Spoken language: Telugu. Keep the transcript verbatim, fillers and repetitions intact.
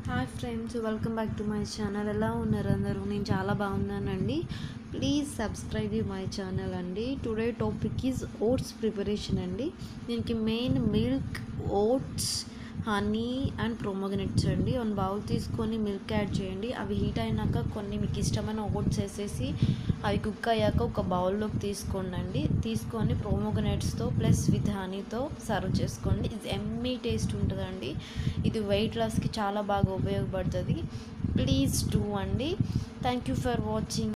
Hi friends, welcome back to my channel. ఎలా ఉన్నారు అందరూ? నేను చాలా బాగున్నానండి. ప్లీజ్ సబ్స్క్రైబ్ మై ఛానల్ అండి. Today topic is oats preparation అండి. దీనికి main milk, oats, honey and pomegranates అండి. వన్ బౌల్ తీసుకొని మిల్క్ యాడ్ చేయండి. అవి హీట్ అయినాక కొన్ని మీకు ఇష్టమైన ఓట్స్ వేసేసి అవి కుక్ అయ్యాక ఒక బౌల్లోకి తీసుకోండి. తీసుకొని ప్రోమోగ్రనేట్స్తో ప్లస్ విత్ హనీతో సర్వ్ చేసుకోండి. ఇది ఎమ్మీ టేస్ట్ ఉంటుందండి. ఇది వెయిట్ లాస్కి చాలా బాగా ఉపయోగపడుతుంది. ప్లీజ్ డూ అండి. Thank you for watching.